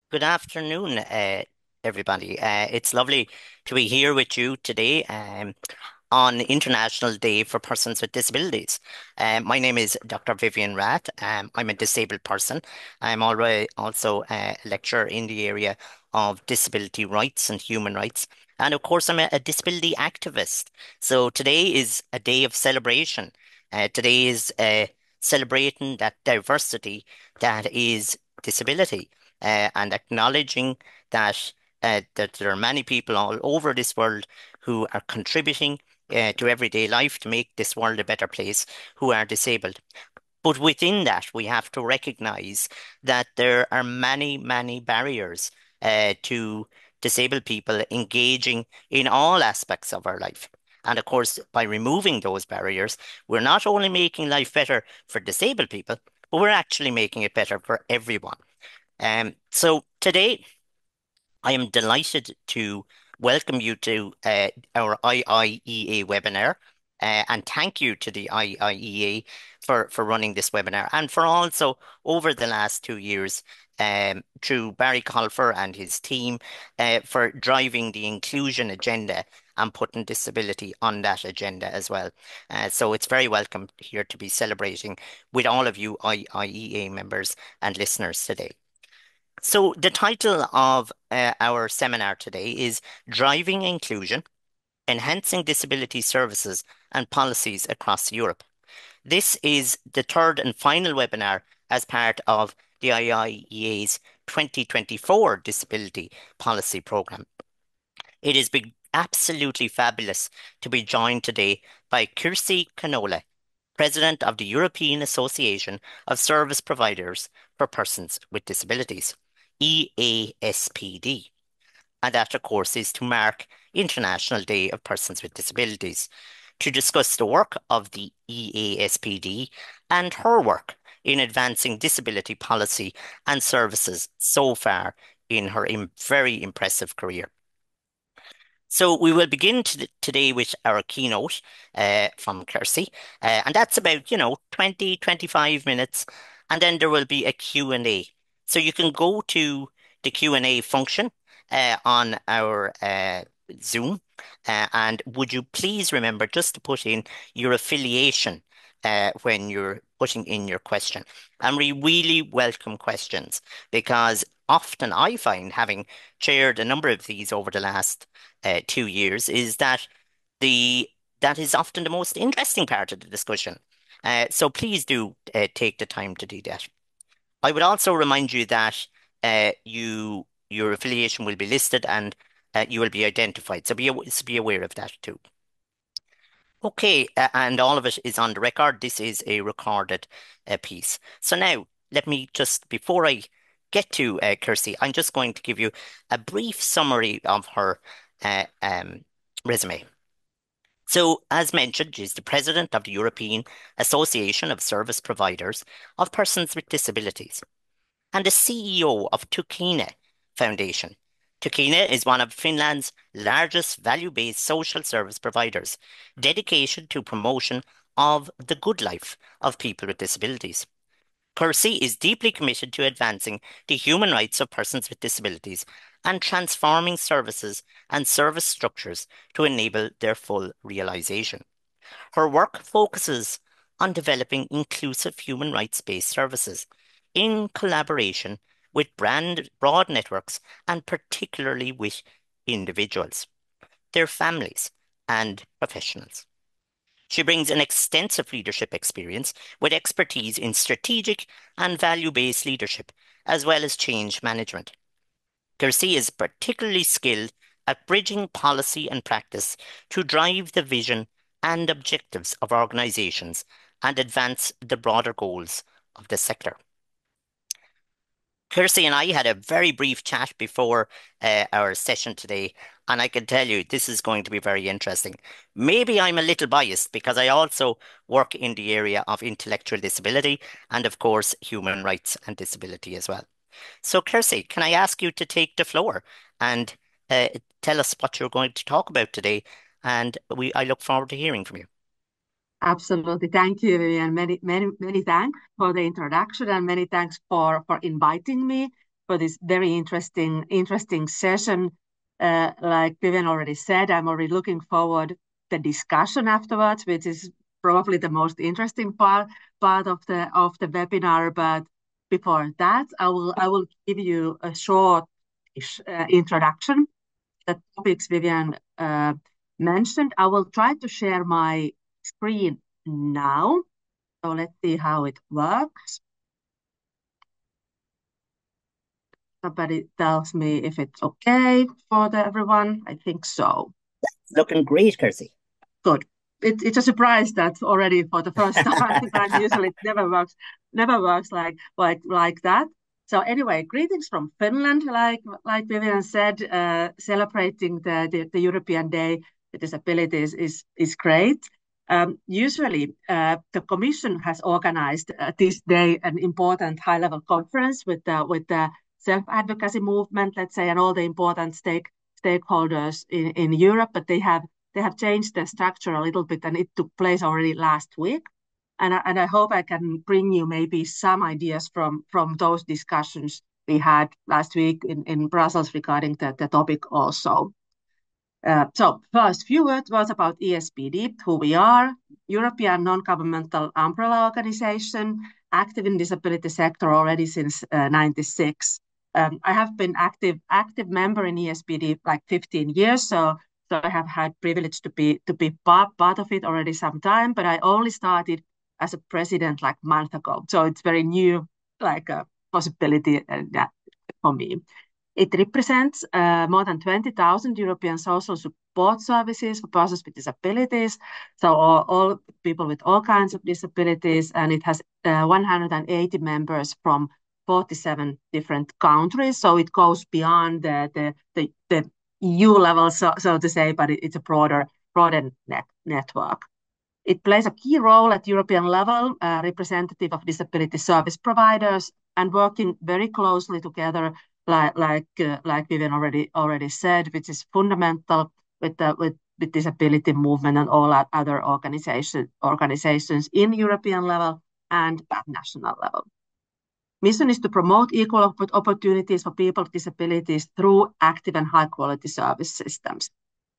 Good afternoon, everybody. It's lovely to be here with you today on International Day for Persons with Disabilities. My name is Dr. Vivian Rath. I'm a disabled person. I'm already also a lecturer in the area of disability rights and human rights. And of course, I'm a disability activist. So today is a day of celebration. Today is celebrating that diversity that is disability and acknowledging that there are many people all over this world who are contributing to everyday life to make this world a better place who are disabled. But within that, we have to recognize that there are many, many barriers to disabled people engaging in all aspects of our life. And of course, by removing those barriers, we're not only making life better for disabled people, but we're actually making it better for everyone. So today, I am delighted to welcome you to our IIEA webinar. And thank you to the IIEA for running this webinar and for also over the last 2 years through Barry Colfer and his team for driving the inclusion agenda and putting disability on that agenda as well. So it's very welcome here to be celebrating with all of you IIEA members and listeners today. So, the title of our seminar today is Driving Inclusion, Enhancing Disability Services and Policies Across Europe. This is the third and final webinar as part of the IIEA's 2024 Disability Policy Programme. It has been absolutely fabulous to be joined today by Kirsi Konola, President of the European Association of Service Providers for Persons with Disabilities, EASPD. And that, of course, is to mark International Day of Persons with Disabilities, to discuss the work of the EASPD and her work in advancing disability policy and services so far in her very impressive career. So we will begin today with our keynote from Kirsi, and that's about, 20, 25 minutes, and then there will be a Q&A. So you can go to the Q&A function on our Zoom, and would you please remember just to put in your affiliation when you're putting in your question. And we really welcome questions because often I find, having chaired a number of these over the last 2 years, is that the that is often the most interesting part of the discussion. So please do take the time to do that. I would also remind you that your affiliation will be listed and you will be identified. So be aware of that too. Okay, and all of it is on the record. This is a recorded piece. So now, let me just, before I get to Kirsty, I'm just going to give you a brief summary of her resume. So, as mentioned, she's the president of the European Association of Service Providers of Persons with Disabilities and the CEO of Tukina Foundation. Tukina is one of Finland's largest value-based social service providers, dedicated to promotion of the good life of people with disabilities. Kirsi is deeply committed to advancing the human rights of persons with disabilities and transforming services and service structures to enable their full realization. Her work focuses on developing inclusive human rights-based services in collaboration with broad networks and particularly with individuals, their families, and professionals. She brings an extensive leadership experience with expertise in strategic and value-based leadership, as well as change management. Kirsi is particularly skilled at bridging policy and practice to drive the vision and objectives of organizations and advance the broader goals of the sector. Kirsty and I had a very brief chat before our session today, and I can tell you this is going to be very interesting. Maybe I'm a little biased because I also work in the area of intellectual disability and, of course, human rights and disability as well. So, Kirsty, can I ask you to take the floor and uh, tell us what you're going to talk about today? And I look forward to hearing from you. Absolutely. Thank you, Vivian. Many thanks for the introduction and many thanks for inviting me. for this very interesting session. Like Vivian already said, I'm already looking forward to the discussion afterwards, which is probably the most interesting part of the webinar. But before that, I will give you a short introduction. The topics Vivian mentioned. I will try to share my screen now. So let's see how it works. Somebody tells me if it's okay for everyone. I think so. Looking great, Kirsi. Good. It's a surprise that already for the first time usually it never works like that. So anyway, greetings from Finland, like Vivian said, celebrating the European Day of Disabilities is great. Usually, the Commission has organized this day an important high-level conference with the self-advocacy movement, let's say, and all the important stakeholders in Europe, but they have changed the structure a little bit, and it took place already last week. And I hope I can bring you maybe some ideas from those discussions we had last week in Brussels regarding the topic also. So first, few words about EASPD, who we are, European non-governmental umbrella organization, active in disability sector already since 96. I have been active member in EASPD like 15 years, so I have had privilege to be part of it already some time, but I only started as a president like a month ago. So it's very new, like a possibility for me. It represents more than 20,000 European social support services for persons with disabilities, so all people with all kinds of disabilities, and it has 180 members from 47 different countries, so it goes beyond the EU level, so to say, but it's a broader network. It plays a key role at European level, representative of disability service providers, and working very closely together, like Vivian already said, which is fundamental with the disability movement and all other organizations in European level and at national level. Mission is to promote equal opportunities for people with disabilities through active and high quality service systems.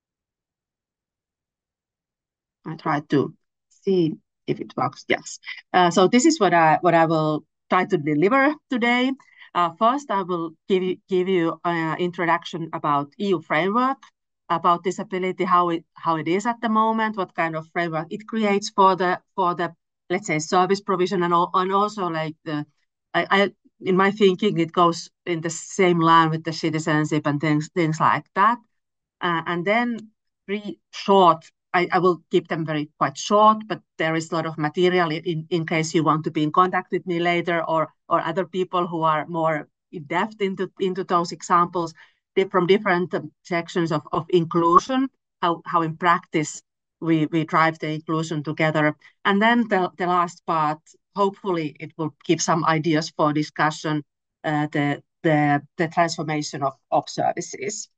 I try to see if it works. Yes. So this is what I will try to deliver today. First, I will give you an introduction about EU framework, about disability, how it is at the moment, what kind of framework it creates for the let's say service provision, and also like I in my thinking it goes in the same line with the citizenship and things like that, and then three short. I will keep them quite short, but there is a lot of material in case you want to be in contact with me later, or other people who are more in depth into those examples from different sections of inclusion, how in practice we drive the inclusion together. And then the last part, hopefully it will give some ideas for discussion, the transformation of services.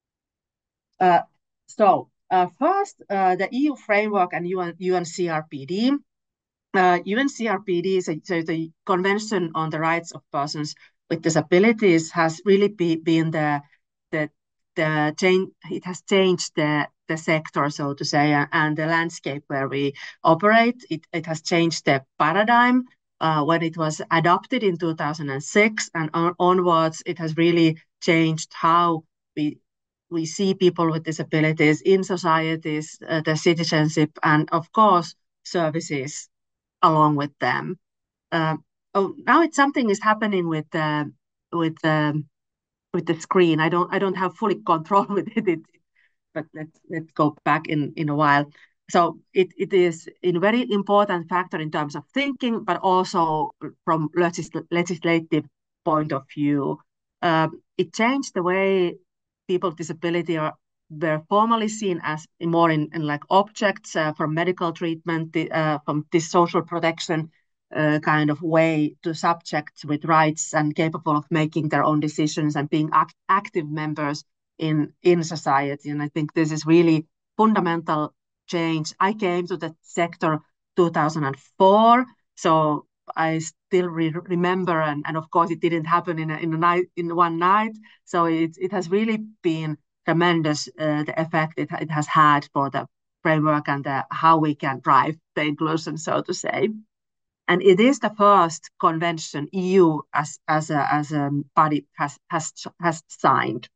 First, the EU framework and UNCRPD. UNCRPD is the Convention on the Rights of Persons with Disabilities has really been the change. It has changed the sector, so to say, and the landscape where we operate. It has changed the paradigm when it was adopted in 2006, and onwards, it has really changed how we see people with disabilities in societies, the citizenship, and of course, services along with them. Now it's something is happening with the screen. I don't have fully control with it, but let's go back in a while. So it is a very important factor in terms of thinking, but also from legislative point of view. It changed the way people with disability were formally seen as more in like objects from medical treatment, from this social protection kind of way, to subjects with rights and capable of making their own decisions and being active members in society. And I think this is really fundamental change. I came to the sector 2004, so I still remember, and of course it didn't happen in one night. So it has really been tremendous, the effect it has had for the framework and how we can drive the inclusion, so to say. And it is the first convention EU as a body has signed.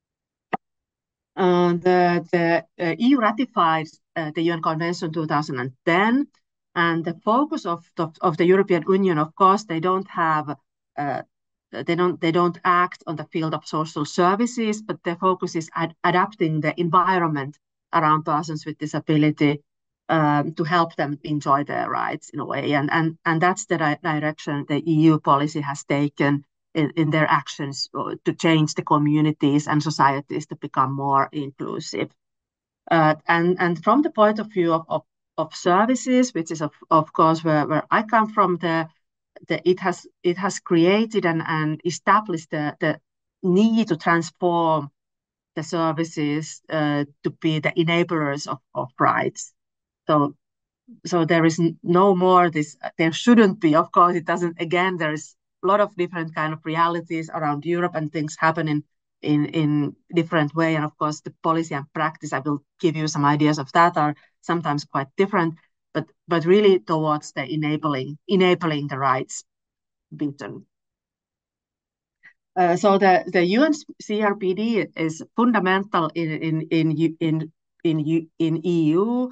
The EU ratified the UN Convention 2010, and the focus of the European Union, of course, they don't act on the field of social services, but their focus is adapting the environment around persons with disability, to help them enjoy their rights in a way, and that's the direction the EU policy has taken in their actions to change the communities and societies to become more inclusive. And from the point of view of services, which is of course where I come from, it has created and established the need to transform the services to be the enablers of rights. So so there is no more this, there shouldn't be, of course it doesn't, again there is a lot of different kind of realities around Europe and things happen in different way, and of course the policy and practice, I will give you some ideas of that, are sometimes quite different, but really towards the enabling the rights vision. So the UN CRPD is fundamental in EU.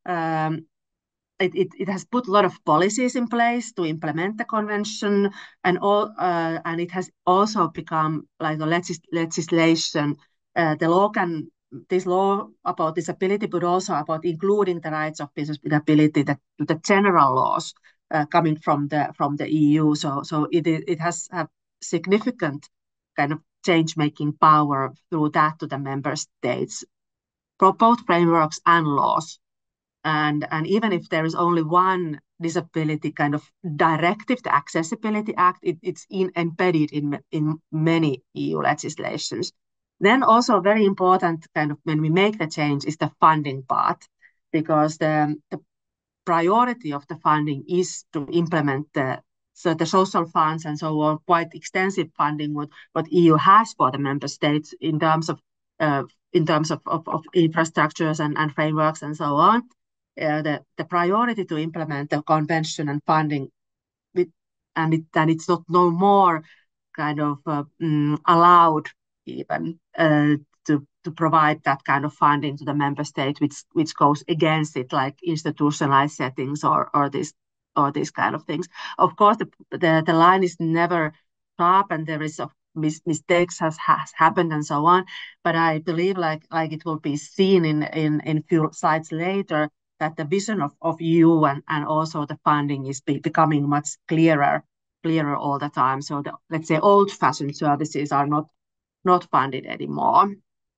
It has put a lot of policies in place to implement the convention, and it has also become like a legislation. This law about disability, but also about including the rights of persons with disability, the general laws coming from the EU. So it has a significant kind of change making power through that to the member states for both frameworks and laws. And even if there is only one disability kind of directive, the Accessibility Act, it's embedded in many EU legislations. Then also very important kind of when we make the change is the funding part, because the priority of the funding is to implement the social funds and so on, quite extensive funding what EU has for the member states in terms of infrastructures and frameworks and so on. The priority to implement the convention and funding, and it's not no more kind of allowed even to provide that kind of funding to the member state, which goes against it, like institutionalized settings or these kind of things. Of course, the line is never sharp, and there is mistakes has happened and so on. But I believe like it will be seen in few slides later that the vision of EU and also the funding is becoming much clearer all the time. So let's say old-fashioned services are not funded anymore.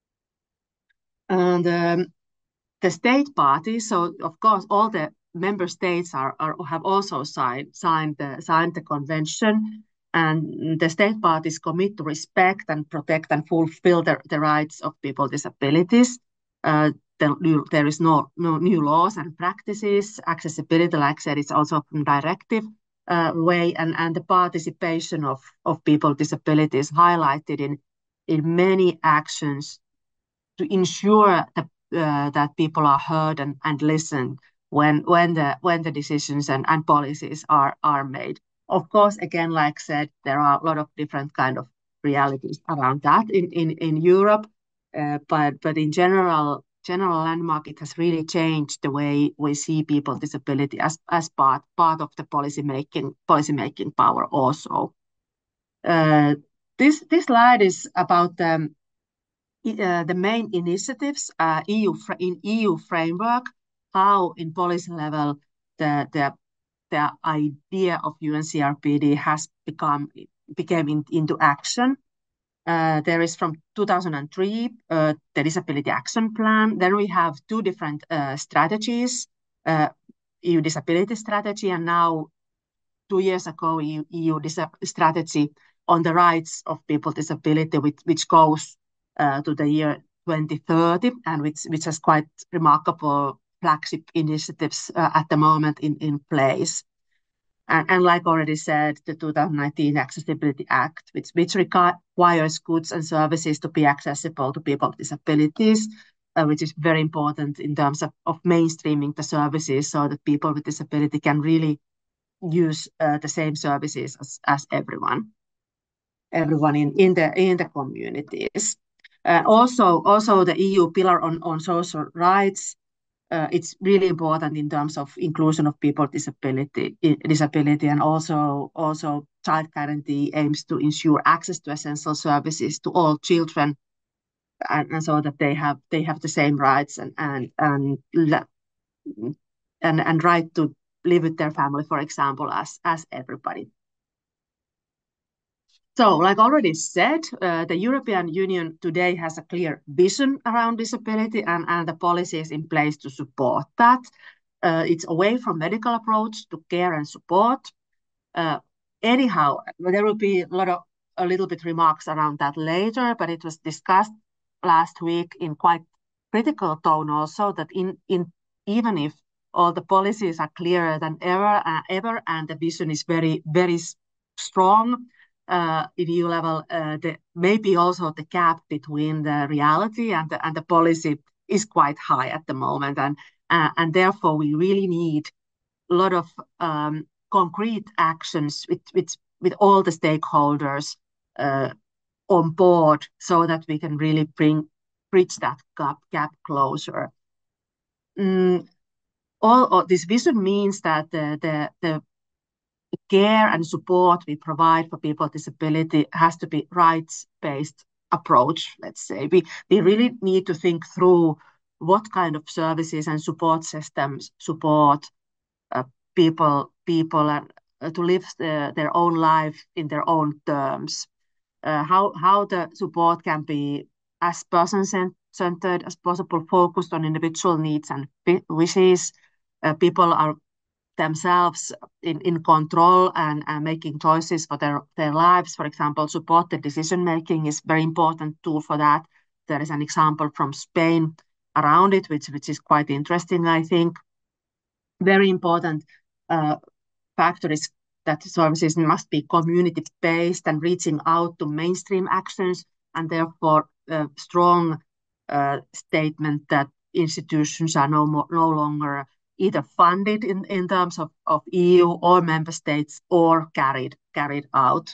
And the state parties, so of course all the member states have also signed the convention, and the state parties commit to respect and protect and fulfill the rights of people with disabilities. There is no new laws and practices. Accessibility, like I said, is also from directive way, and the participation of people with disabilities highlighted in many actions to ensure that people are heard and listened when the decisions and policies are made. Of course, again, like I said, there are a lot of different kind of realities around that in Europe, but in general landmark, it has really changed the way we see people with disability as part of the policy making power also. This slide is about the main initiatives in EU framework, how in policy level the idea of UNCRPD has became into action. There is from 2003 the Disability Action Plan. Then we have two different strategies, EU Disability Strategy, and now 2 years ago EU Strategy on the rights of people with disability, which goes to the year 2030, and which has quite remarkable flagship initiatives at the moment in place. And like already said, the 2019 Accessibility Act, which requires goods and services to be accessible to people with disabilities, which is very important in terms of mainstreaming the services so that people with disability can really use the same services as everyone in the communities. Also the EU pillar on social rights. It's really important in terms of inclusion of people with disability, and also child guarantee aims to ensure access to essential services to all children, and so that they have the same rights and right to live with their family, for example, as everybody. So, like already said, the European Union today has a clear vision around disability and the policies in place to support that. It's away from medical approach to care and support. Uh, Anyhow, there will be a little bit remarks around that later, but it was discussed last week in quite critical tone also that in even if all the policies are clearer than ever, and the vision is very, very strong in EU level, maybe also the gap between the reality and the policy is quite high at the moment, and therefore we really need a lot of concrete actions with all the stakeholders uh, on board so that we can really bridge that gap closer. Mm, all this vision means that the care and support we provide for people with disability has to be rights-based approach, let's say. We really need to think through what kind of services and support systems support uh, people and to live their own life in their own terms. How the support can be as person-centered as possible, focused on individual needs and wishes. People are themselves in control and making choices for their lives. For example, supported decision making is very important tool for that. There is an example from Spain around it, which is quite interesting, I think. Very important uh, factor is that services must be community-based and reaching out to mainstream actions, and therefore a strong statement that institutions are no longer either funded in terms of EU or member states or carried out.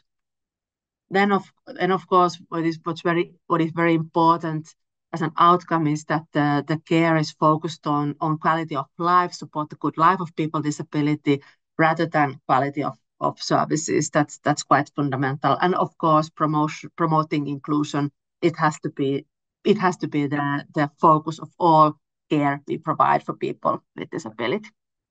Then of course what is very important as an outcome is that the care is focused on quality of life, support the good life of people with disability rather than quality of services. That's quite fundamental. And of course, promoting inclusion, it has to be the focus of all care we provide for people with disability.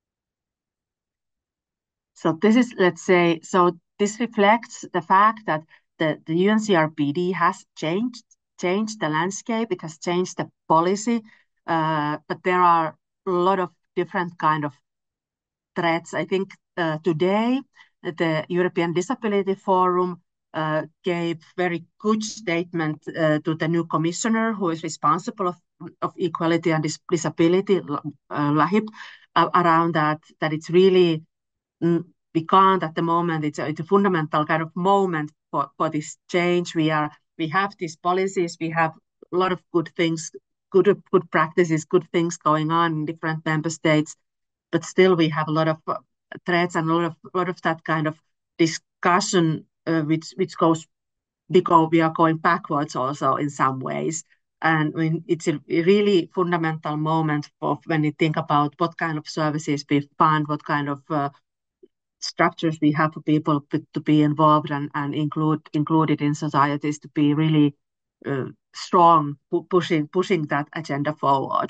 So this is, let's say, so this reflects the fact that the UNCRPD has changed the landscape. It has changed the policy, but there are a lot of different kind of threats. I think today the European Disability Forum gave very good statement to the new commissioner who is responsible of equality and disability, Lahib, around that it's really we can't at the moment. It's a fundamental kind of moment for this change. We have these policies. We have a lot of good things, good practices, good things going on in different member states, but still we have a lot of threats and a lot of that kind of discussion, which goes because we are going backwards also in some ways. And when it's a really fundamental moment of when you think about what kind of services we fund, what kind of structures we have for people to be involved and included in societies to be really strong, pushing that agenda forward.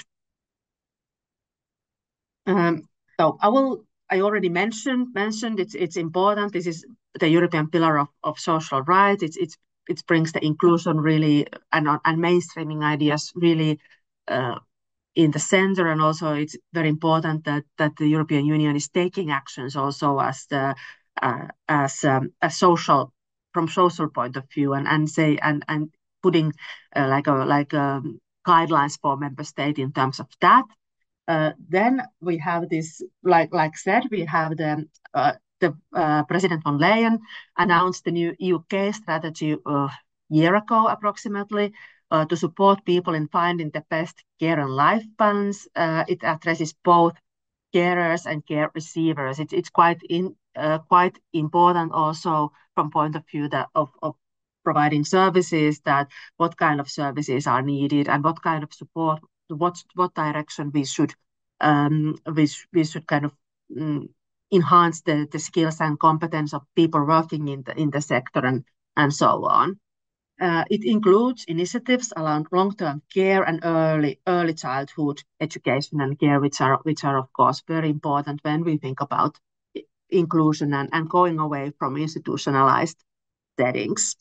Um, so I already mentioned it's important. This is the European Pillar of Social Rights. It brings the inclusion really and mainstreaming ideas really in the center, and also it's very important that the European Union is taking actions also as a social from social point of view and putting guidelines for member state in terms of that. Then we have this, like said, we have the President von Leyen announced the new UK strategy a year ago, approximately, to support people in finding the best care and life balance. It addresses both carers and care receivers. It's quite important also from point of view of providing services, that what kind of services are needed and what kind of support, what direction we should kind of enhance the skills and competence of people working in the sector and so on. It includes initiatives around long-term care and early childhood education and care, which are of course very important when we think about inclusion and going away from institutionalized settings.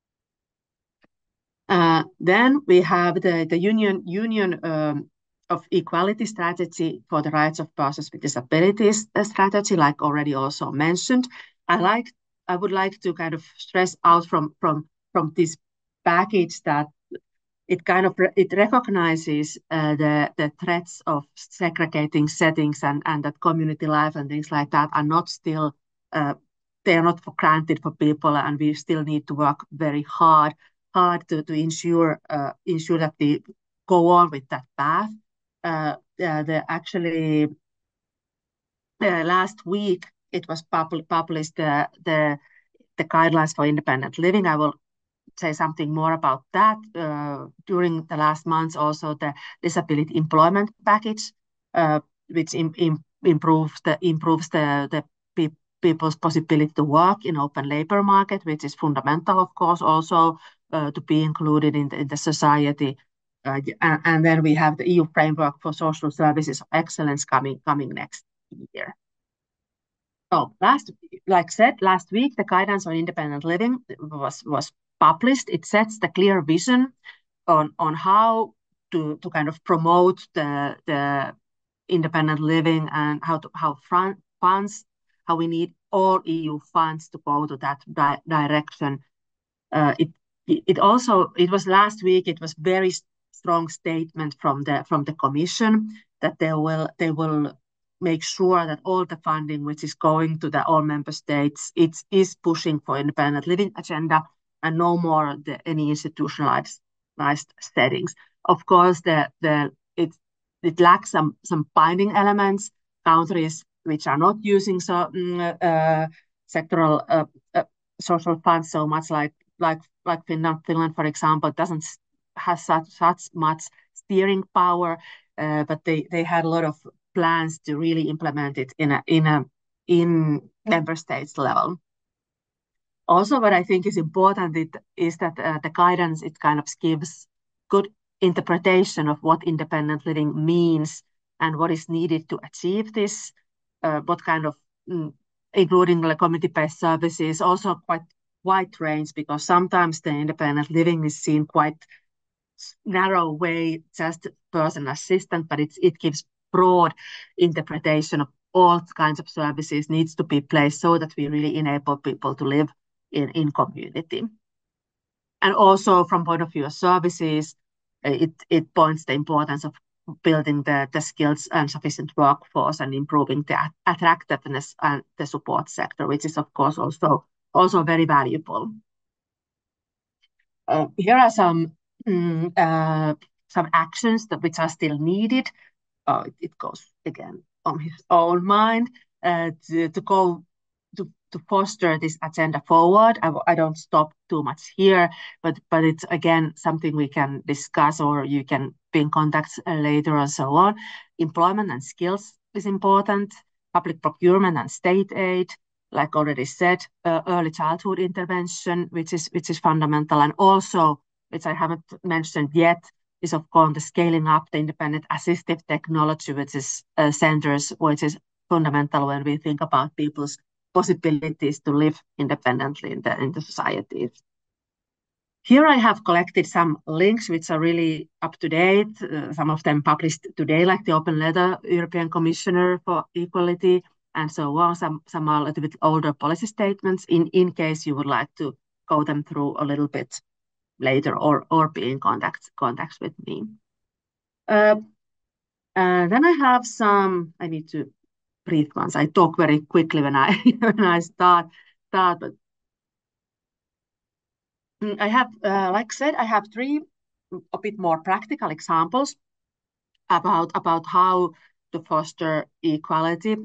Then we have the Union of Equality strategy for the rights of persons with disabilities strategy, like already also mentioned. I would like to kind of stress out from this package that it recognizes the threats of segregating settings and that community life and things like that are not still they are not for granted for people, and we still need to work very hard to ensure that we go on with that path. Actually, last week it was published the guidelines for independent living. I will say something more about that. During the last months, also the disability employment package, which improves the people's possibility to work in open labor market, which is fundamental, of course, also to be included in the society. And then we have the EU framework for social services of excellence coming next year. So last week, the guidance on independent living was published. It sets the clear vision on how to kind of promote the independent living and how we need all EU funds to go to that direction. It was last week. It was very strong statement from the Commission that they will make sure that all the funding which is going to all member states is pushing for independent living agenda and no more any institutionalized settings. Of course, it lacks some binding elements. Countries which are not using sectoral social funds so much, like Finland, for example, doesn't have such much steering power, but they had a lot of plans to really implement it in member states level. Also, what I think is important is that the guidance, it kind of gives good interpretation of what independent living means and what is needed to achieve this, what kind of, including the community-based services, also quite wide range, because sometimes the independent living is seen quite narrow way, just personal assistant, but it gives broad interpretation of all kinds of services needs to be placed so that we really enable people to live in community. And also from point of view of services, it points the importance of building the skills and sufficient workforce and improving the attractiveness and the support sector, which is of course also very valuable. Here are some actions which are still needed. It goes again on his own mind to foster this agenda forward. I don't stop too much here, but it's again something we can discuss, or you can be in contact later and so on. Employment and skills is important. Public procurement and state aid, like already said, early childhood intervention, which is fundamental, and also, which I haven't mentioned yet, is of course the scaling up the independent assistive technology, which is centers, which is fundamental when we think about people's possibilities to live independently in the societies. Here I have collected some links which are really up to date. Some of them published today, like the open letter, European Commissioner for Equality, and so on. Some are a little bit older policy statements in case you would like to go them through a little bit later or be in contact with me. Then I have I need to brief ones. I talk very quickly when I when I start, but I have, like I said, I have three a bit more practical examples about how to foster equality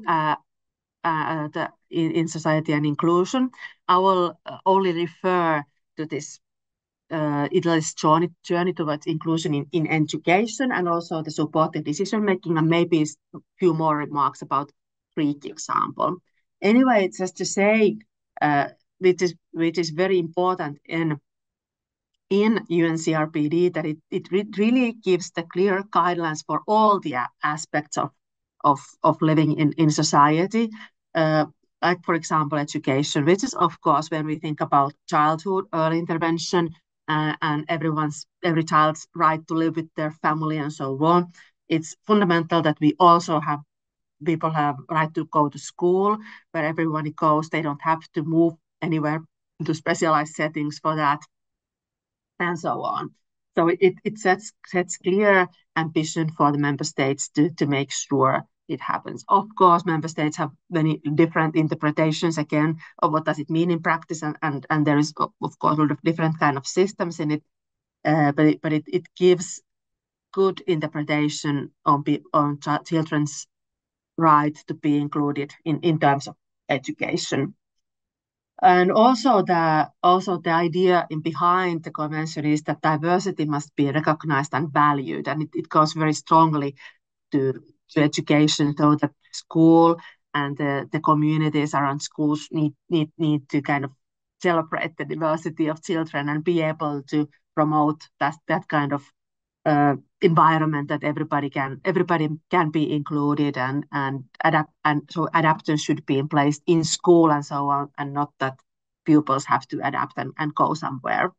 in society and inclusion. I will only refer to this Italy's journey towards inclusion in education and also the supported decision making, and maybe a few more remarks about Greek example. Anyway, it's just to say, uh, which is very important in UNCRPD, that it really gives the clear guidelines for all the aspects of living in society. Uh, like, for example, education, which is, of course, when we think about childhood, early intervention, and every child's right to live with their family and so on. It's fundamental that we also have people have right to go to school where everyone goes. They don't have to move anywhere to specialized settings for that and so on. So it sets clear ambition for the member states to make sure it happens. Of course, member states have many different interpretations again of what does it mean in practice, and there is of course a lot of different kind of systems in it, but it gives good interpretation on children's right to be included in terms of education. And also the idea in behind the convention is that diversity must be recognized and valued, and it goes very strongly to, to education, so that school and the communities around schools need to kind of celebrate the diversity of children and be able to promote that kind of environment that everybody can be included and adapt, and so adaptation should be in place in school and so on, and not that pupils have to adapt and go somewhere.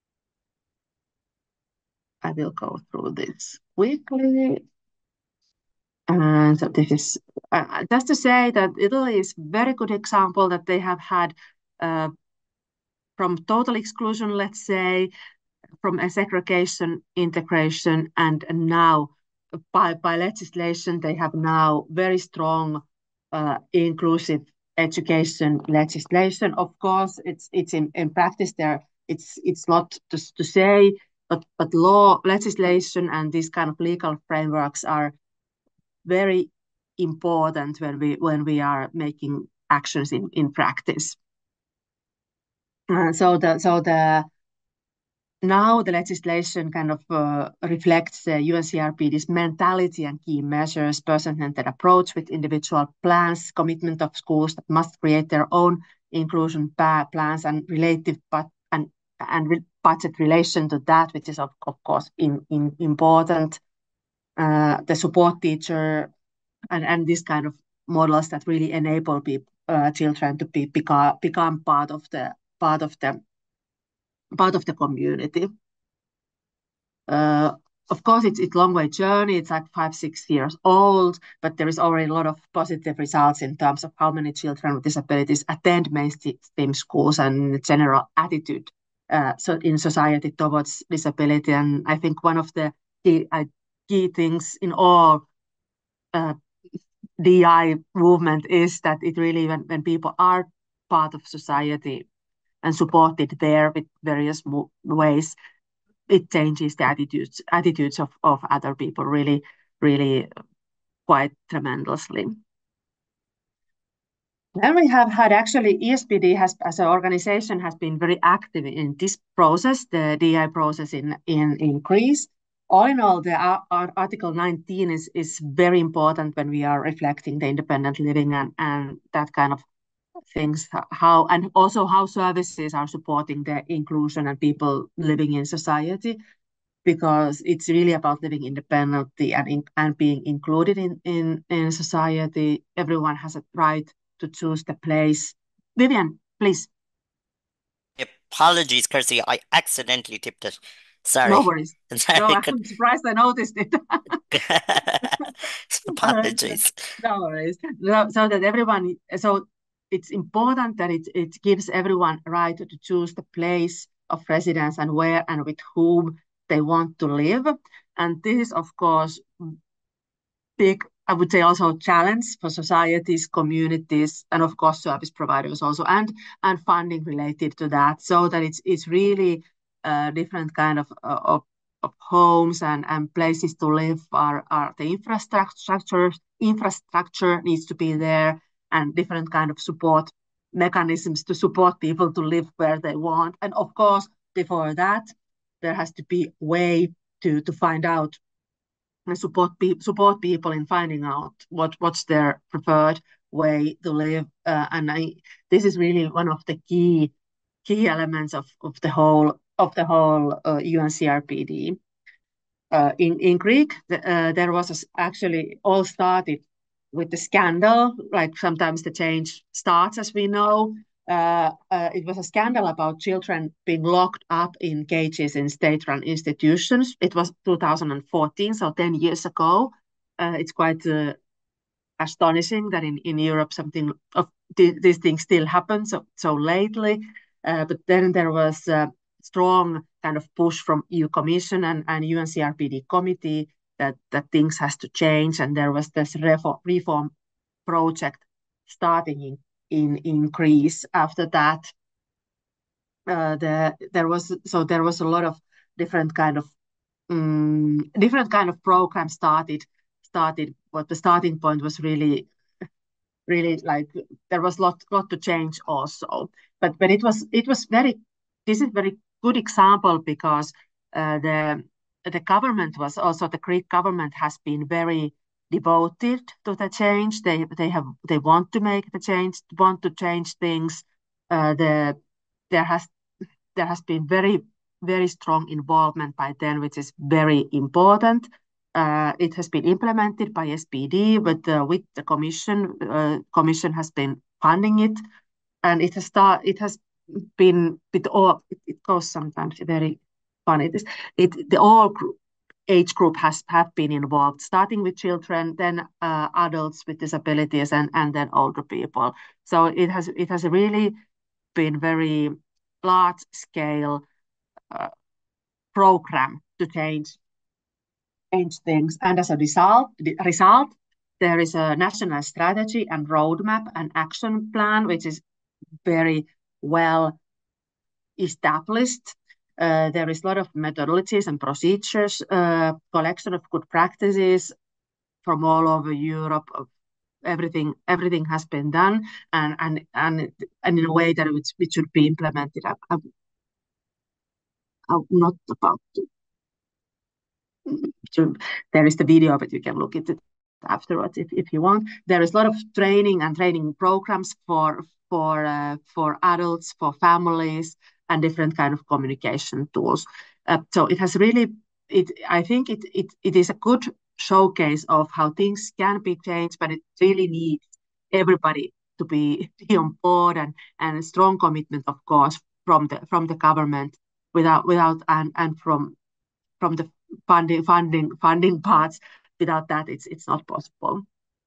I will go through this quickly. And so this is just to say that Italy is very good example that they have had uh, from total exclusion, let's say, from a segregation, integration, and now by legislation, they have now very strong inclusive education legislation. Of course, it's in practice there. It's not to say, but law legislation and these kind of legal frameworks are very important when we are making actions in practice. So the now the legislation kind of reflects UNCRPD's mentality and key measures, person-centered approach with individual plans, commitment of schools that must create their own inclusion plans and relative budget relation to that, which is of course important. The support teacher and this kind of models that really enable children to become part of the part of the community. Uh, of course, it's a long way journey. It's like 5, 6 years old, but there is already a lot of positive results in terms of how many children with disabilities attend mainstream schools and general attitude so in society towards disability. And I think one of the key things in all uh, DI movement is that it really, when people are part of society and supported there with various ways, it changes the attitudes of other people really quite tremendously. Then we have had actually EASPD has as an organization has been very active in this process, the DI process in Greece. All in all, the Article 19 is very important when we are reflecting the independent living and that kind of things, how and also how services are supporting the inclusion and people living in society, because it's really about living independently and being included in society. Everyone has a right to choose the place. Vivian, please. Apologies, Kirsi. I accidentally tipped it. No Sorry. worries. No, Sorry. I'm surprised I noticed it. Apologies. No worries. So that everyone, so it's important that it gives everyone a right to choose the place of residence and where and with whom they want to live. And this is, of course, big I would say also challenge for societies, communities, and of course service providers also, and funding related to that, so that it's really different kind of homes and places to live are the infrastructure needs to be there, and different kind of support mechanisms to support people to live where they want. And of course, before that, there has to be a way to find out and support people in finding out what's their preferred way to live. This is really one of the key elements of the whole UNCRPD. In Greek, there was actually all started with the scandal. Like sometimes the change starts, as we know. It was a scandal about children being locked up in cages in state-run institutions. It was 2014, so 10 years ago. It's quite astonishing that in Europe something of these things still happen so lately. But then there was a strong kind of push from EU Commission and UNCRPD committee that things has to change, and there was this reform project starting in Greece. After that, there was a lot of different kind of programs started, but the starting point was really like there was lot to change also. But it was very, this is very good example because the government was also, the Greek government has been very devoted to the change. They want to make the change, want to change things. There has there has been very strong involvement by them, which is very important. It has been implemented by SPD, but with the Commission has been funding it, and it has been with all. It goes sometimes very funny. The all age group have been involved, starting with children, then adults with disabilities, and then older people. So it has really been very large scale uh, program to change things. And as a result, there is a national strategy and roadmap and action plan, which is very well established. There is a lot of methodologies and procedures, collection of good practices from all over Europe. Everything has been done, and in a way that it should be implemented. I'm not about to, there is the video, but you can look at it afterwards if you want. There is a lot of training programs for adults, for families, and different kind of communication tools. So it has really, I think it is a good showcase of how things can be changed, but it really needs everybody to be on board, and a strong commitment, of course, from the government, without and from the funding parts. Without that, it's not possible.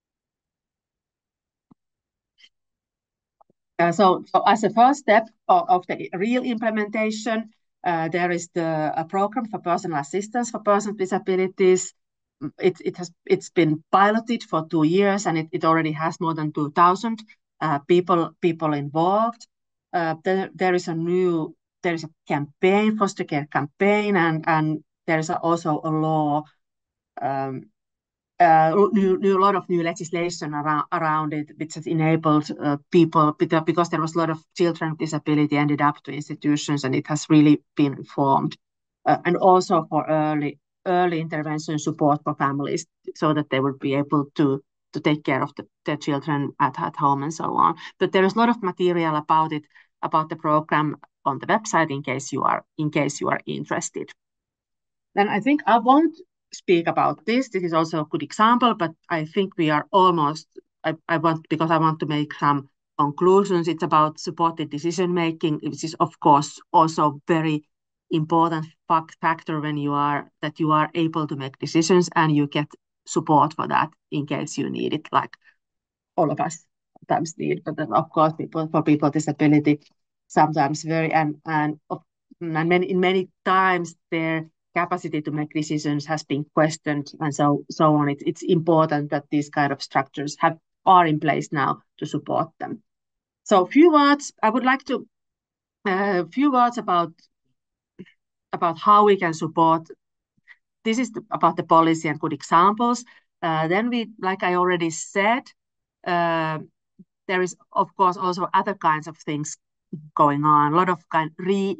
So as a first step of the real implementation, there is a program for personal assistance for persons with disabilities. It's been piloted for 2 years, and it already has more than 2,000 people involved. There is a campaign, foster care campaign, and there is also a law, um, lot of new legislation around it, which has enabled people, because there was a lot of children with disability ended up to institutions, and it has really been reformed. And also for early intervention support for families, so that they would be able to take care of their children at home and so on. But there is a lot of material about it, about the program on the website, in case you are interested. Then I think I won't speak about this. This is also a good example, but I think we are almost, because I want to make some conclusions. It's about supported decision making, which is of course also very important factor when you are able to make decisions, and you get support for that in case you need it, like all of us sometimes need. But then of course, for people with disability, sometimes very, and many times capacity to make decisions has been questioned, and so on. It's important that these kind of structures are in place now to support them. So, few words. I would like to few words about how we can support. This is about the policy and good examples. Then we, like I already said, uh, there is of course also other kinds of things going on. A lot of kind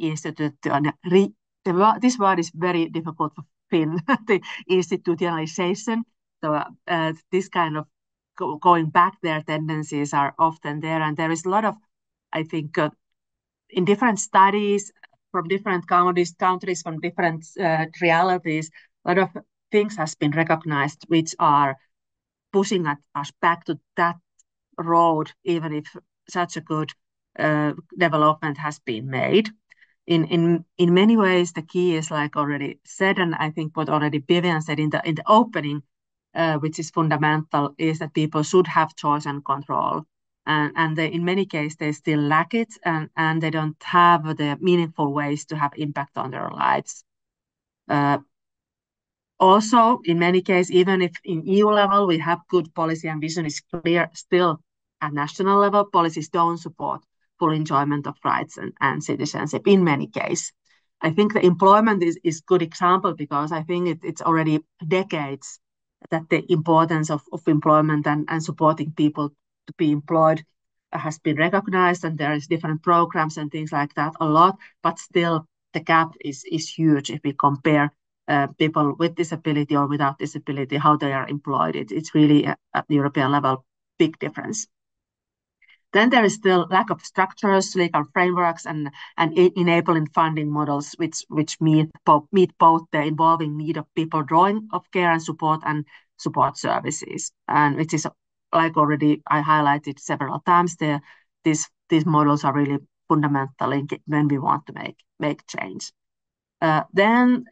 this word is very difficult for Finn. The institutionalization. So this kind of going back there tendencies are often there, and there is a lot of, I think, in different studies from different countries from different realities, a lot of things has been recognized which are pushing us back to that road, even if such a good development has been made. In many ways, the key is like already said, and I think what already Vivian said in the opening, which is fundamental, is that people should have choice and control. And they, in many cases, they still lack it, and they don't have the meaningful ways to have impact on their lives. Uh, Also, in many cases, even if in EU level we have good policy and vision is clear, still at national level, policies don't support full enjoyment of rights and citizenship in many cases. I think the employment is good example because I think it's already decades that the importance of employment and supporting people to be employed has been recognized, and there is different programs and things like that a lot, but still the gap is huge if we compare people with disability or without disability, how they are employed. It's really at the European level, big difference. Then there is still lack of structures, legal frameworks, and enabling funding models which meet both the evolving need of people drawing of care and support services, and which is like already I highlighted several times. These models are really fundamental when we want to make change. Then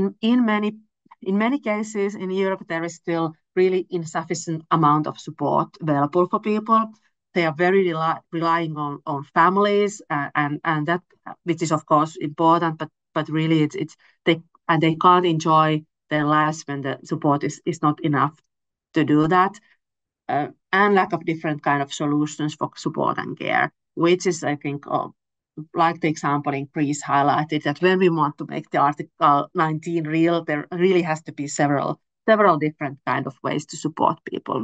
in many cases in Europe, there is still really insufficient amount of support available for people. They are very relying on families, and that, which is of course important, but really they can't enjoy their lives when the support is not enough to do that, and lack of different kind of solutions for support and care, which is, I think, like the example in Greece highlighted, that when we want to make the Article 19 real, there really has to be several different kind of ways to support people.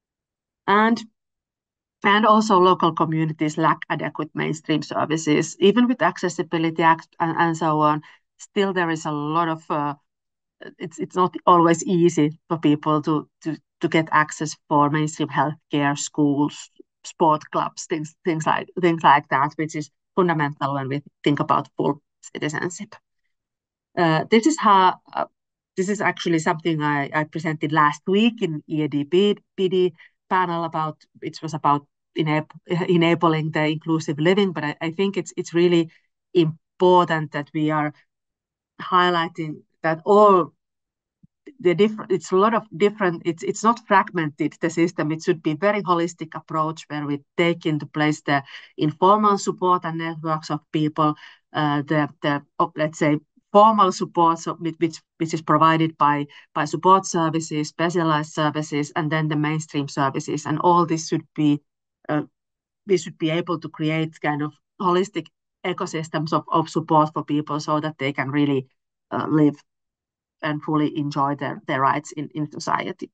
And also local communities lack adequate mainstream services. Even with Accessibility Act and so on, still there is a lot of it's not always easy for people to get access for mainstream healthcare, schools, sport clubs, things like that, which is fundamental when we think about full citizenship. This is how this is actually something I presented last week in EADPD panel about, which was about enabling the inclusive living. But I think it's really important that we are highlighting that all the different, it's a lot of different, it's not fragmented, the system. It should be very holistic approach where we take into place the informal support and networks of people, let's say formal support, so which is provided by support services, specialized services, and then the mainstream services. And all this should be we should be able to create kind of holistic ecosystems of support for people so that they can really live and fully enjoy their rights in society.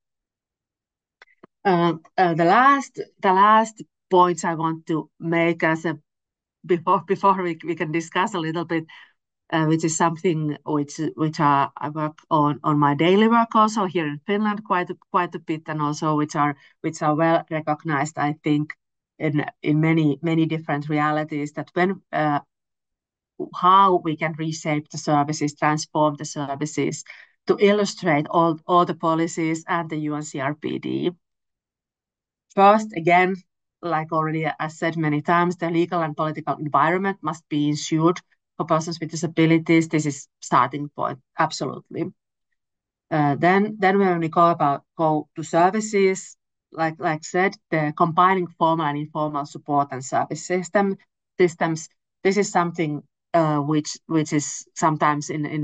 The last points I want to make as a before we can discuss a little bit, which is something which I work on my daily work also here in Finland quite a bit, and also which are well recognized, I think, in many different realities, that when how we can reshape the services, transform the services to illustrate all the policies and the UNCRPD. First, again, like already I said many times, the legal and political environment must be ensured for persons with disabilities. This is starting point, absolutely. Then when we go to services, like said, the combining formal and informal support and service systems. This is something which is sometimes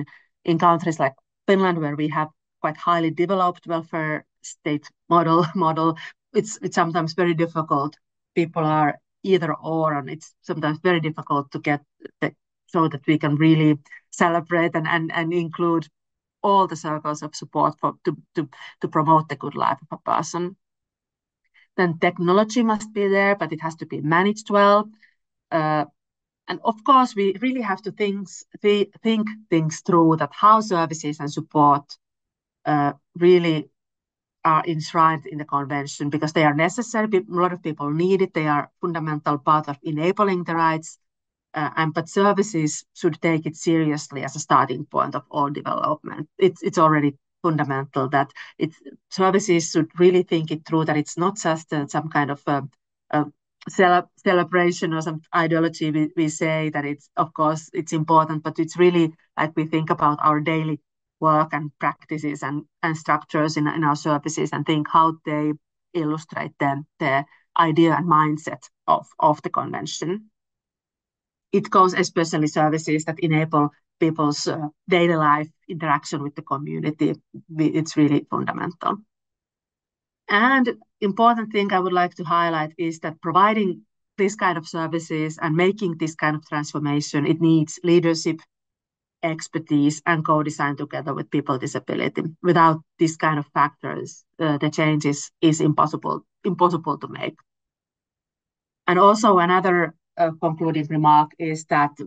in countries like Finland, where we have quite highly developed welfare state model, it's sometimes very difficult. People are either or, and it's sometimes very difficult to get the, so that we can really celebrate and include all the circles of support to promote the good life of a person. Then technology must be there, but it has to be managed well. Uh, and of course, we really have to think things through that how services and support really are enshrined in the convention because they are necessary. A lot of people need it. They are fundamental part of enabling the rights. But services should take it seriously as a starting point of all development. It's already fundamental that it's services should really think it through that it's not just some kind of a celebration or some ideology. We say that it's of course it's important, but it's really like we think about our daily work and practices and structures in our services and think how they illustrate the idea and mindset of the convention. It goes especially services that enable people's daily life interaction with the community. It's really fundamental. And important thing I would like to highlight is that providing this kind of services and making this kind of transformation, it needs leadership, expertise, and co-design together with people with disability. Without these kind of factors, the change is impossible to make. And also another concluding remark is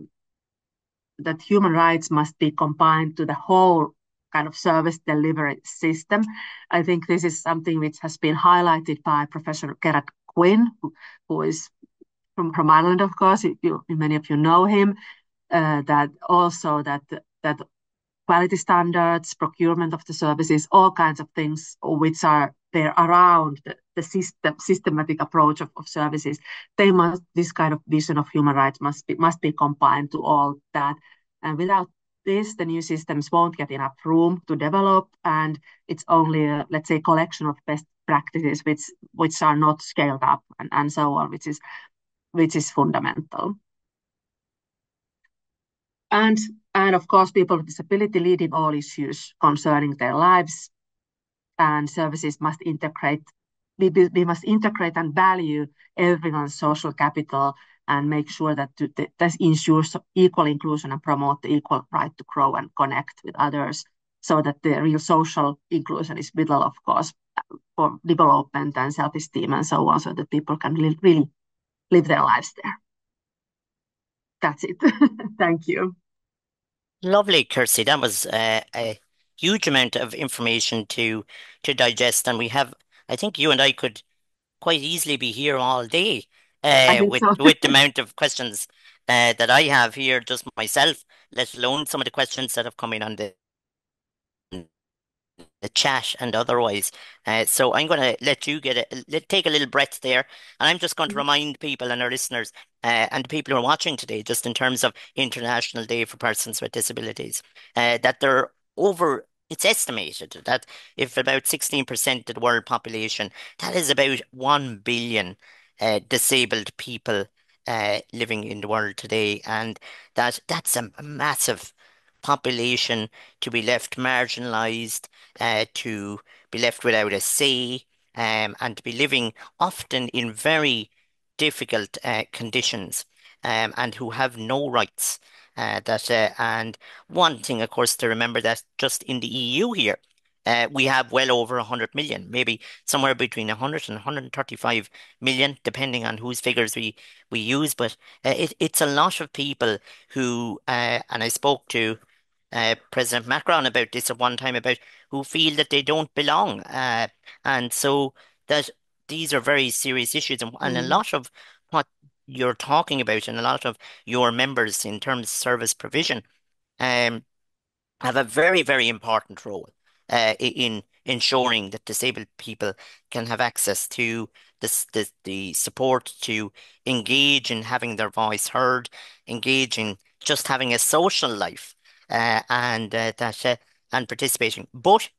that human rights must be combined to the whole kind of service delivery system. I think this is something which has been highlighted by Professor Gerard Quinn, who is from Ireland, of course. Many of you know him. That also that quality standards, procurement of the services, all kinds of things which are there around the systematic approach of services. This kind of vision of human rights must be combined to all that. And without this, the new systems won't get enough room to develop, and it's only a, let's say, collection of best practices which are not scaled up and so on, which is fundamental. And and of course, people with disability lead in all issues concerning their lives, and services must integrate. We must integrate and value everyone's social capital and make sure that ensures equal inclusion and promote the equal right to grow and connect with others so that the real social inclusion is vital, of course, for development and self-esteem and so on, so that people can really live their lives there. That's it. Thank you. Lovely, Kirsty. That was a huge amount of information to digest, and we have. I think you and I could quite easily be here all day I think so. with the amount of questions that I have here, just myself, let alone some of the questions that have come in on the chat and otherwise. So I'm going to let you take a little breath there, and I'm just going to remind people and our listeners and the people who are watching today, just in terms of International Day for Persons with Disabilities, that they're over. It's estimated that if about 16% of the world population, that is about 1 billion disabled people living in the world today, and that's a massive population to be left marginalized, to be left without a say, and to be living often in very difficult conditions, and who have no rights. And one thing, of course, to remember that just in the EU here, we have well over 100 million, maybe somewhere between 100 and 135 million, depending on whose figures we use. But it's a lot of people who, and I spoke to President Macron about this at one time, about who feel that they don't belong. And so that these are very serious issues. And a Mm. lot of what you're talking about and a lot of your members in terms of service provision um, have a very, very important role in ensuring that disabled people can have access to the support to engage in having their voice heard, engage in just having a social life, and participating. But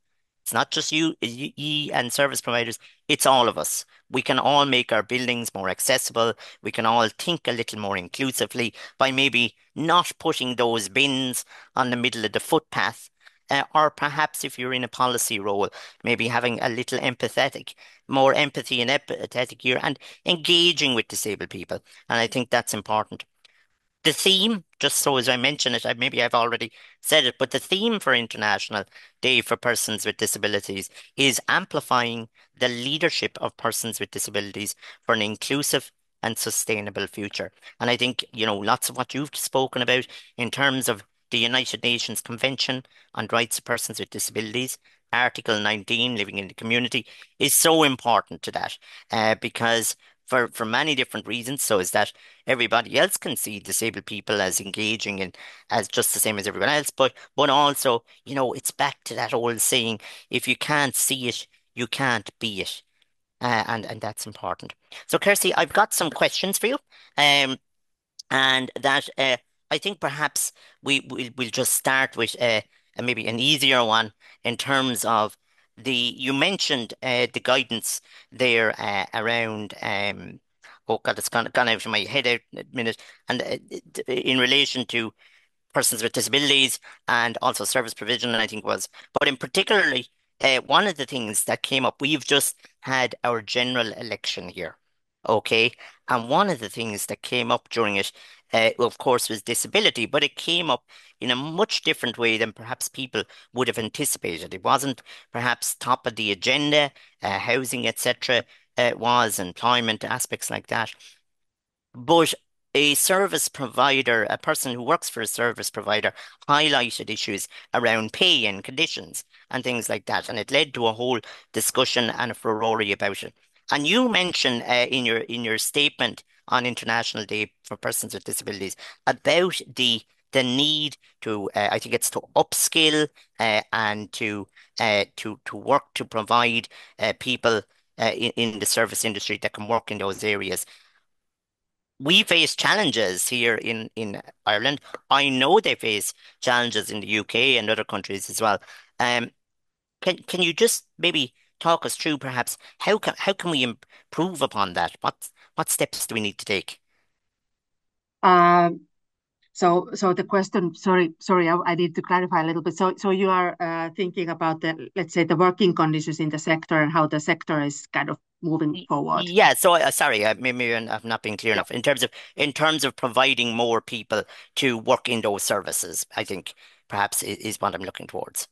It's not just you and service providers, it's all of us. We can all make our buildings more accessible. We can all think a little more inclusively by maybe not putting those bins on the middle of the footpath. Or perhaps if you're in a policy role, maybe having a little more empathy and empathetic here and engaging with disabled people. And I think that's important. The theme, just so as I mention it, maybe I've already said it, but the theme for International Day for Persons with Disabilities is amplifying the leadership of persons with disabilities for an inclusive and sustainable future. And I think, lots of what you've spoken about in terms of the United Nations Convention on Rights of Persons with Disabilities, Article 19, living in the community, is so important to that, because for many different reasons. So is that everybody else can see disabled people as engaging and as just the same as everyone else, but also, it's back to that old saying, if you can't see it, you can't be it. And that's important. So, Kirsty, I've got some questions for you. Um, and that I think perhaps we'll just start with maybe an easier one in terms of you mentioned the guidance there around oh God, it's gone out of my head out in a minute, and in relation to persons with disabilities and also service provision, I think was. But in particularly, one of the things that came up, we've just had our general election here, okay? And one of the things that came up during it, of course, was disability, but it came up in a much different way than perhaps people would have anticipated. It wasn't perhaps top of the agenda, housing, etc. It was employment aspects like that. But a service provider, a person who works for a service provider, highlighted issues around pay and conditions and things like that. And it led to a whole discussion and a furore about it. And you mentioned in your statement on International Day for Persons with Disabilities about the need to, I think it's to upskill and to work to provide people in the service industry that can work in those areas. We face challenges here in Ireland. I know they face challenges in the UK and other countries as well. Um, can you just maybe talk us through perhaps how can we improve upon that? What steps do we need to take? Um, so the question, sorry, I need to clarify a little bit. So you are thinking about the, let's say, the working conditions in the sector and how the sector is kind of moving forward. Yeah, so sorry, maybe I've not been clear Yeah. enough in terms of providing more people to work in those services. I think perhaps is what I'm looking towards.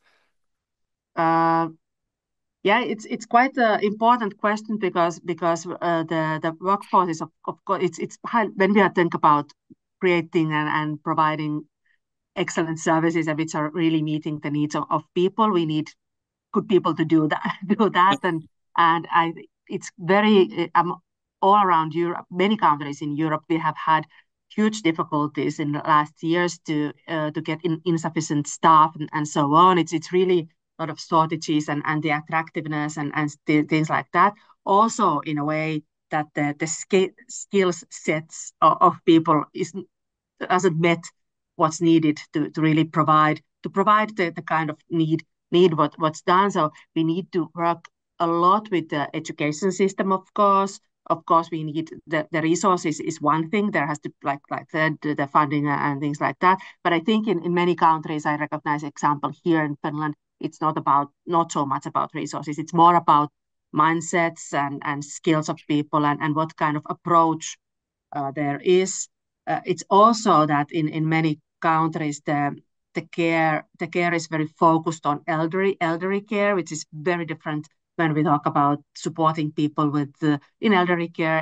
Uh, Yeah, it's quite an important question because the workforce is of course it's high, when we are think about creating and providing excellent services which are really meeting the needs of people. We need good people to do that do that and I it's very all around Europe, many countries in Europe, we have had huge difficulties in the last years to get insufficient staff and so on. It's really a lot of shortages and the attractiveness and things like that. Also, in a way that the skills sets of people is hasn't met what's needed to really provide the kind of what's done. So we need to work a lot with the education system, of course. Of course, we need the resources is one thing. There has to like the funding and things like that. But I think in many countries, I recognize example here in Finland, it's not so much about resources. It's more about mindsets and skills of people and what kind of approach there is. It's also that in many countries the care is very focused on elderly care, which is very different when we talk about supporting people with in elderly care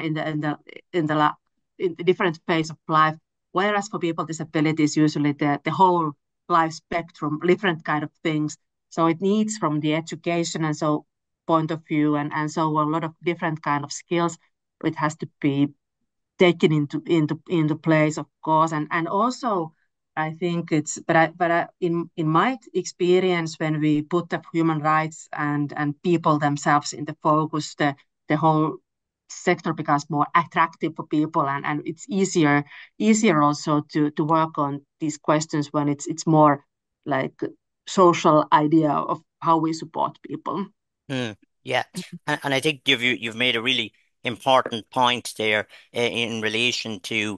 in the different phase of life. Whereas for people with disabilities, usually the whole life spectrum, different kind of things. So it needs from the education and so point of view and so a lot of different kind of skills. It has to be taken into place, of course, and also I think it's but in my experience, when we put the human rights and people themselves in the focus, the whole sector becomes more attractive for people, and it's easier also to work on these questions when it's more like social idea of how we support people. Mm, yeah, and I think you've made a really important point there in relation to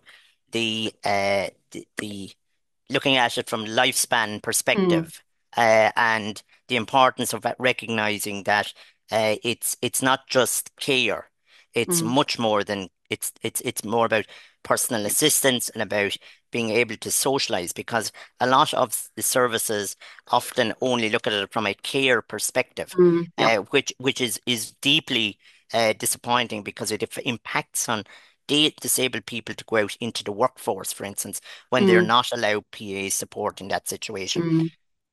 the looking at it from lifespan Mm, perspective, and the importance of recognizing that it's not just care. It's mm, much more than it's more about personal assistance and about being able to socialize because a lot of the services often only look at it from a care perspective, yeah. which is deeply disappointing because it impacts on disabled people to go out into the workforce, for instance, when they're Mm, not allowed PA support in that situation. mm,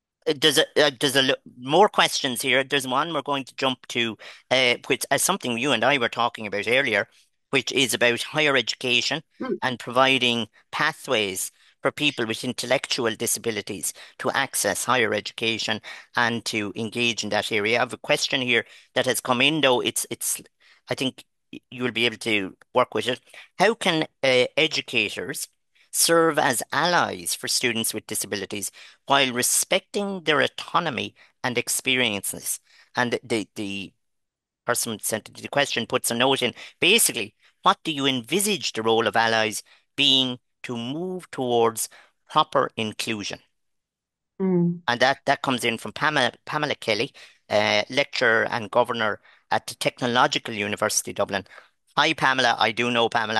More questions here. There's one we're going to jump to, which as something you and I were talking about earlier, which is about higher education mm, and providing pathways for people with intellectual disabilities to access higher education and to engage in that area. I have a question here that has come in, though. I think you will be able to work with it. How can educators serve as allies for students with disabilities while respecting their autonomy and experiences? And the person who sent the question puts a note in. Basically, what do you envisage the role of allies being to move towards proper inclusion? mm. And that comes in from Pamela Kelly, lecturer and governor at the Technological University Dublin. Hi, Pamela. I do know Pamela.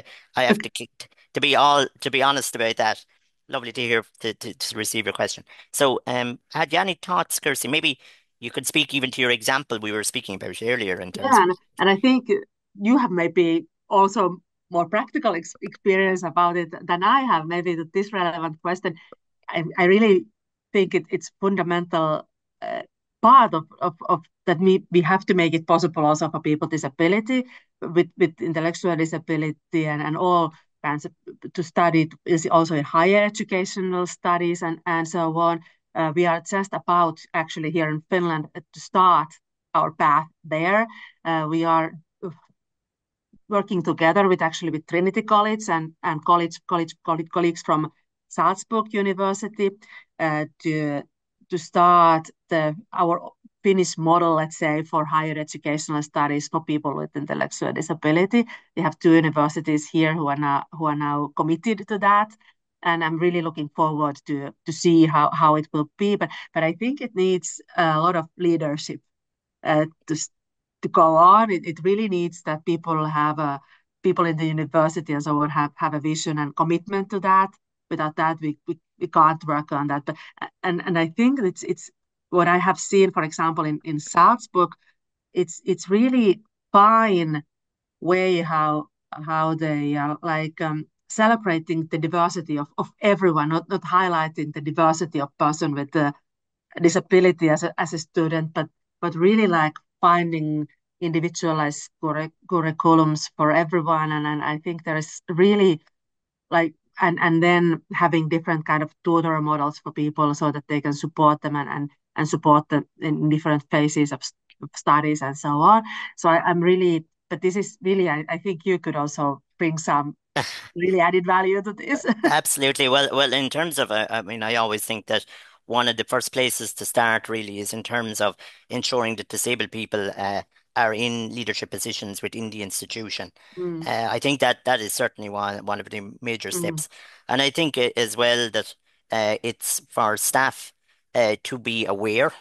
To be honest about that. Lovely to hear to receive your question. So, had you any thoughts, Kirsty? Maybe you could speak even to your example we were speaking about earlier in terms Yeah, of. and I think you have maybe also more practical experience about it than I have. Maybe that this relevant question, I really think it's fundamental uh, part of that we have to make it possible also for people with disability, with intellectual disability and all kinds of, to study is also in higher educational studies and so on. We are just about actually here in Finland to start our path there. We are working together with actually with Trinity College and colleagues from Salzburg University to start our Finnish model, let's say, for higher educational studies for people with intellectual disability. We have two universities here who are now committed to that, and I'm really looking forward to see how it will be. But I think it needs a lot of leadership uh, to to go on. It really needs that people in the university and so on have a vision and commitment to that. Without that, we can't work on that. But and I think it's what I have seen, for example, in Salzburg. It's really fine way how they are like celebrating the diversity of everyone, not highlighting the diversity of person with disability as a student, but really like finding individualized curriculums for everyone. And I think there is really like and then having different kind of tutor models for people so that they can support them and support them in different phases of studies and so on. So I'm really, but this is really, I think you could also bring some really added value to this. Absolutely. Well, in terms of, I mean, I always think that one of the first places to start really is in terms of ensuring that disabled people are in leadership positions within the institution. Mm, I think that that is certainly one of the major mm, steps, and I think as well that it's for staff to be aware,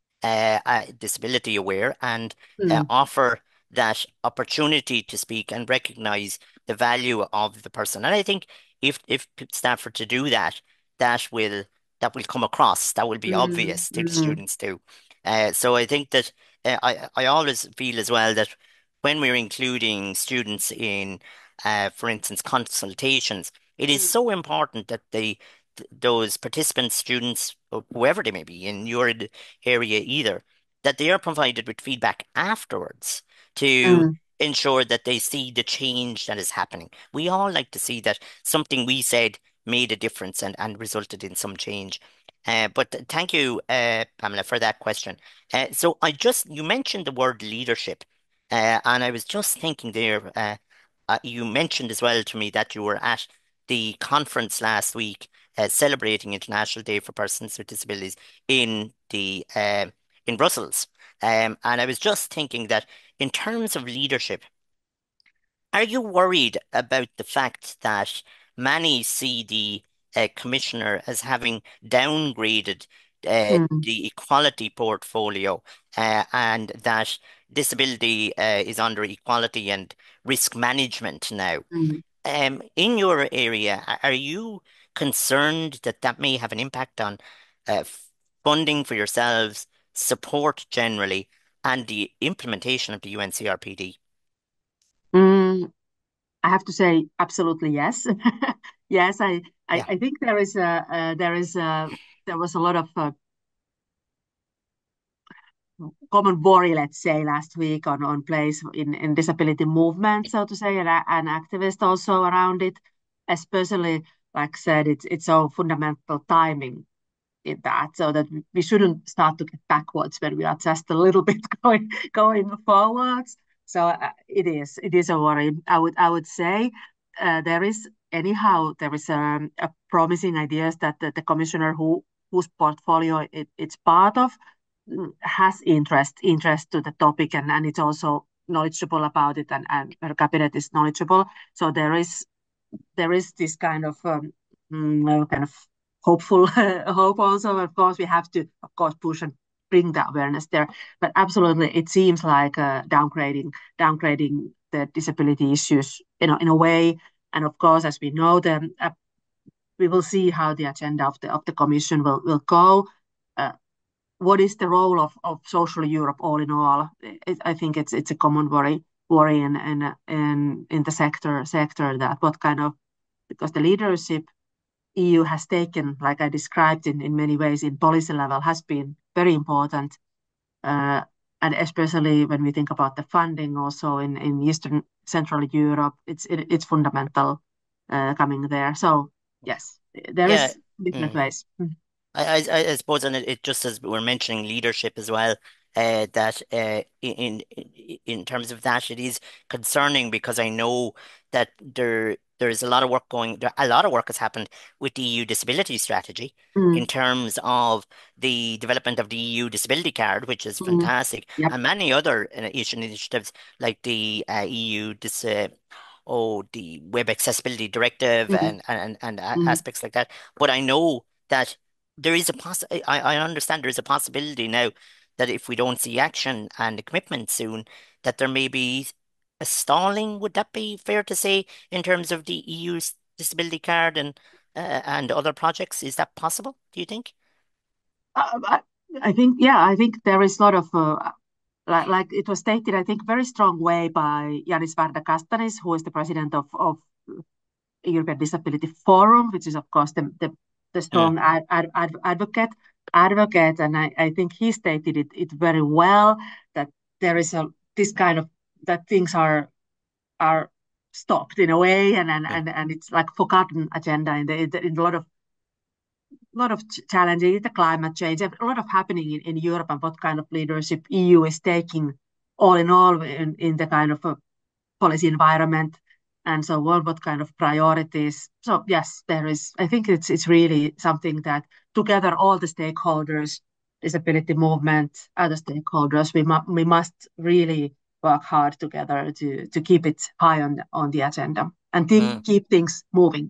disability aware, and mm, offer that opportunity to speak and recognize the value of the person. And I think if staff are to do that, that will that will come across. That will be mm, obvious to the mm, students too. So I think that I always feel as well that when we're including students in, for instance, consultations, it is mm, so important that those participants, students, or whoever they may be in your area either, that they are provided with feedback afterwards to mm. ensure that they see the change that is happening. We all like to see that something we said made a difference and resulted in some change. But thank you, Pamela, for that question. So you mentioned the word leadership, and I was just thinking there, you mentioned as well to me that you were at the conference last week celebrating International Day for Persons with Disabilities in the in Brussels. And I was just thinking that in terms of leadership, are you worried about the fact that many see the commissioner as having downgraded Mm, the equality portfolio and that disability is under equality and risk management now? mm, In your area, are you concerned that that may have an impact on funding for yourselves, support generally, and the implementation of the UNCRPD? mm. I have to say absolutely yes. Yes, Yeah. I think there was a lot of common worry, let's say, last week on place in disability movement, so to say, and activists also around it, especially like I said, it's so fundamental timing in that, so that we shouldn't start to get backwards when we are just a little bit going forwards. So it is a worry. I would say there is anyhow there is a promising ideas that the commissioner whose portfolio it's part of has interest to the topic, and it's also knowledgeable about it, and her cabinet is knowledgeable. So there is this kind of hopeful hope also. Of course, we have to, of course, push and bring the awareness there. But absolutely, it seems like downgrading the disability issues, in a way. And of course, as we know, we will see how the agenda of the commission will go. Uh, what is the role of social Europe all in all? I think it's a common worry in the sector that what kind of, because the leadership EU has taken, like I described in many ways in policy level, has been very important. Uh, and especially when we think about the funding also in Eastern Central Europe, it's fundamental coming there. So yes, there Yeah. is different Mm. ways. I suppose, and it just as we're mentioning leadership as well, that in terms of that, it is concerning because I know that there's a lot of work a lot of work has happened with the EU disability strategy in Mm, terms of the development of the EU disability card, which is mm, fantastic, yep. and many other initiatives like the EU the Web Accessibility Directive Mm, and mm. aspects like that. But I know that there is I understand there is a possibility now that if we don't see action and a commitment soon, that there may be a stalling. Would that be fair to say in terms of the EU's disability card and other projects? Is that possible, do you think? Uh, I, I think, yeah, I think there is a lot of like it was stated, I think, very strong way by Yanis Varoufakis, who is the president of European Disability Forum, which is of course the Mm, strong advocate, and I think he stated it very well, that there is a this kind of, that things are stopped in a way, mm, and it's like forgotten agenda in a lot of challenges, the climate change, a lot of happening in Europe, and what kind of leadership EU is taking all in all in the kind of a policy environment and so on, what kind of priorities. So yes, there is, I think it's really something that together all the stakeholders, disability movement, other stakeholders, we must really work hard together to keep it high on the agenda and mm. keep things moving,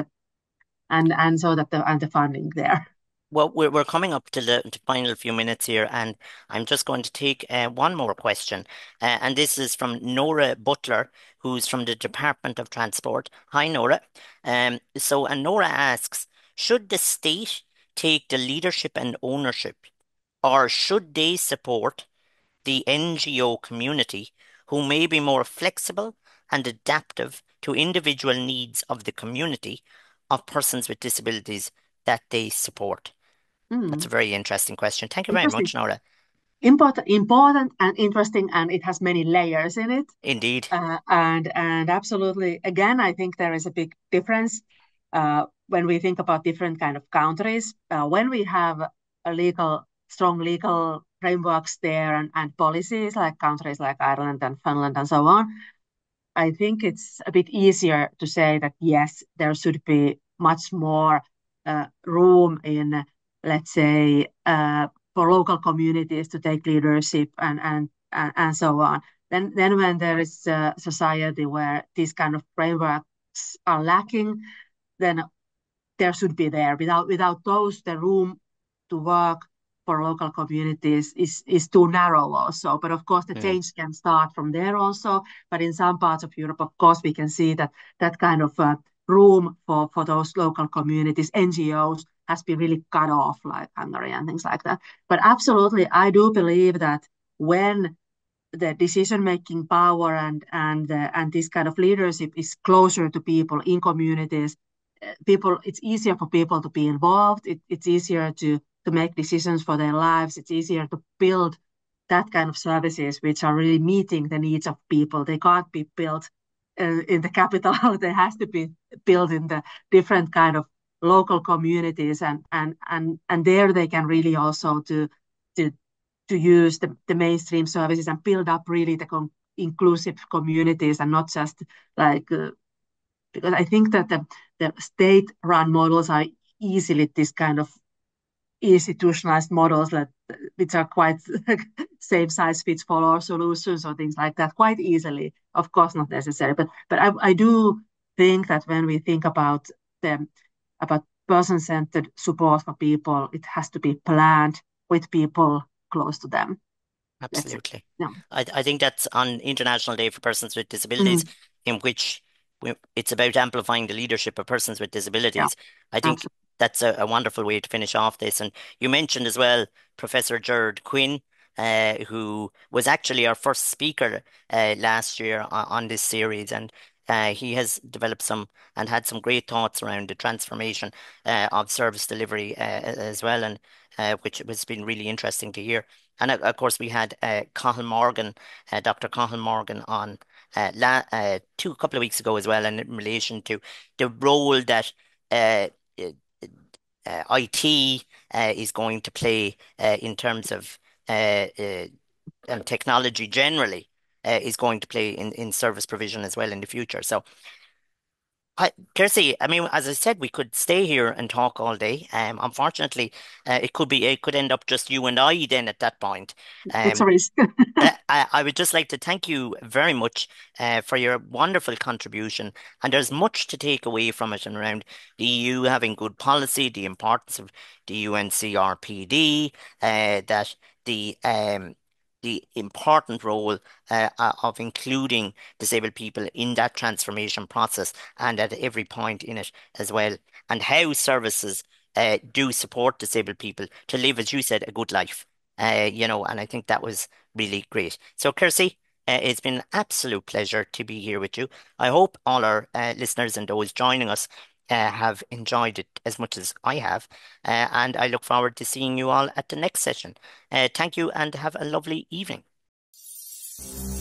and so that the funding there. Well, we're coming up to the final few minutes here, and I'm just going to take one more question. And this is from Nora Butler, who's from the Department of Transport. Hi, Nora. And Nora asks, should the state take the leadership and ownership, or should they support the NGO community who may be more flexible and adaptive to individual needs of the community of persons with disabilities that they support? That's a Mm, very interesting question. Thank you very interesting. much, Nora. Important and interesting, and it has many layers in it. Indeed. And absolutely, again, I think there is a big difference when we think about different kind of countries. When we have strong legal frameworks there, and policies like countries like Ireland and Finland and so on, I think it's a bit easier to say that yes, there should be much more room in, let's say, for local communities to take leadership and so on. Then when there is a society where these kind of frameworks are lacking, then there should be there. Without those, the room to work for local communities is too narrow also. But of course, the Mm, change can start from there also. But in some parts of Europe, of course, we can see that that kind of room for those local communities, NGOs, has been really cut off, like Hungary and things like that. But absolutely, I do believe that when the decision-making power and this kind of leadership is closer to people in communities, people, it's easier for people to be involved. It's easier to make decisions for their lives. It's easier to build that kind of services which are really meeting the needs of people. They can't be built in the capital. They has to be built in the different kind of local communities, and there they can really also to to use the mainstream services and build up really the inclusive communities and not just like because I think that the state-run models are easily this kind of institutionalized models that which are quite same size fits for all solutions or things like that quite easily. Of course, not necessary, but I do think that when we think the about person-centered support for people, it has to be planned with people close to them. Let's say, absolutely. yeah. I think that's on International Day for Persons with Disabilities, Mm, in which it's about amplifying the leadership of persons with yeah, disabilities. I think absolutely. that's a wonderful way to finish off this. And you mentioned as well Professor Gerard Quinn, who was actually our first speaker last year on this series. And he has developed some and had some great thoughts around the transformation of service delivery as well, and which has been really interesting to hear. And of course, we had Cathal Morgan, Dr. Cathal Morgan, on a couple of weeks ago as well, and in relation to the role that uh, uh, IT is going to play in terms of and technology generally is going to play in service provision as well in the future. So Kirsty, I mean, as I said, we could stay here and talk all day. Unfortunately, it could end up just you and I then at that point. It's a Um, risk. I would just like to thank you very much for your wonderful contribution. And there's much to take away from it and around the EU having good policy, the importance of the UNCRPD, that the important role of including disabled people in that transformation process and at every point in it as well, and how services do support disabled people to live, as you said, a good life. And I think that was really great. So, Kirsty, it's been an absolute pleasure to be here with you. I hope all our listeners and those joining us have enjoyed it as much as I have. And I look forward to seeing you all at the next session. Thank you and have a lovely evening.